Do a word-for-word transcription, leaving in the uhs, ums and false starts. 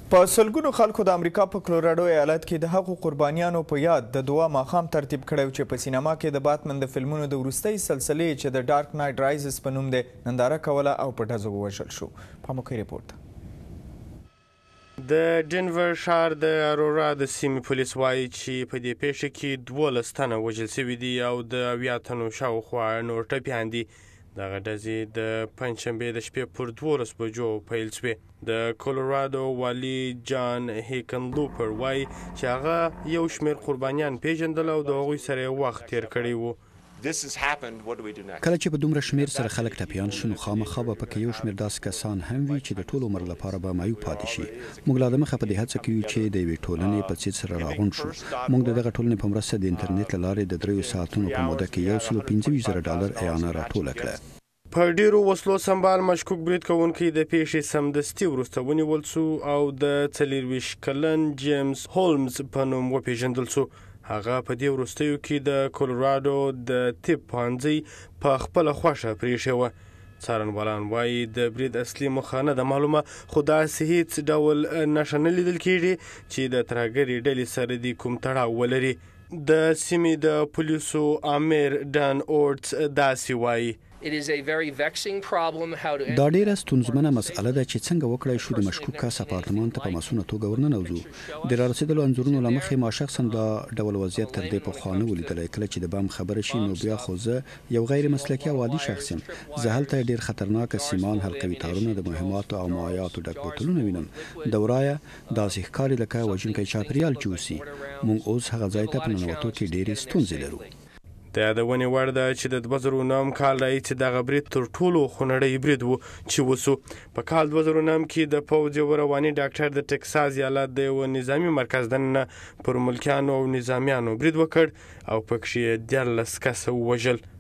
په سلګونو خلکو د امریکا په کلوراډو ایالت کې د هغو قربانیانو په یاد د دعا ماښام ترتیب کړی چې په سینما کې د باتمن د فلمونو د وروستۍ سلسلې چې د ډارک نایټ رایزز په نوم دی ننداره کوله او په ډزو ووژل شو. پاموکۍ رپورټ. د ډنور ښار د ارورا د سیمې پولیس وایي چې په دې پیښه کې دولس تنه وژل شوي دي او د اویا تنو شاوخوا نور ټپیان دي. دغه ډزې د پنجشنبې د شپې پر دولس بجو پیل شوې. د کولوراډو والي جان هیکنلوپر وایي چې هغه یو شمېر قربانیان پیژندل او د هغوی سره یې وخت تیر کړی و. کله چې په دومره شمیر سره خلک ټپیان شو نو خامخا به پکې یو شمیر داسې کسان هم وي چې د ټول عمر لپاره به معیوب پاتې شي. موږ لا دمخه په دې هڅه کې یو چې د یوې ټولنې په څېر سره راغونډ شو. موږ د دغه ټولنې په مرسته د انټرنیټ له لارې د دریو ساعتونو په موده کې یو سل پنځه ویشت زره ډالر اعانه راټوله کړه. په ډیرو وسلو سنبال مشکوک برید کوونکی د پیښې سمدستي وروسته ونیول شو او د څلېرویشت کلن جیمز هولمز په نوم وپېژندل شو. هغه په دې وروستیو کې د کولوراډو د طب پوهنځۍ په خپله خوښه پرېښې وه. څارنوالان وایي د برید اصلي موخه نه ده معلومه، خو داسې هیڅ ډول نښه نه لیدل کېږي چې د ترهګرې ډلې سره دې کوم تړاو ولري. د سیمې د پولیسو امیر ډان اورټس داسې وایي: دا ډیره ستونزمنه مسئله ده چې څنګه وکړای شو د مشکوک کس اپارتمان ته په مصونه توګه ورننوځو. د رارسېدلو انځورونو له مخې ما شخصا دا ډول وضعیت تر دې پخوا نه و لیدلی. کله چې د بم خبره شي نو بیا خو زه یو غیر مسلکي او عادي شخص یم. زه هلته ډیر خطرناکه سیمان، حلقوي تارونه، د مهماتو او مایعاتو ډک بوتلونه وینم. د ورایه داسې ښکاري لکه وژونکی چاپیریال چې اوسي. موږ اوس هغه ځای ته په ننوتو کې ډیرې ستونزې لرو. د یادونې وړ ده چې د دوه زره نهم کال راهیسې دغه برید تر ټولو خونړی برید و چې وسو. په کال دوه زره نهم کې د پوځ یو رواني ډاکټر د ټکساس ایالت د یوه نظامي مرکز دننه پر ملکیانو او نظامیانو برید وکړ او پکښې یې دیارلس کسه ووژل.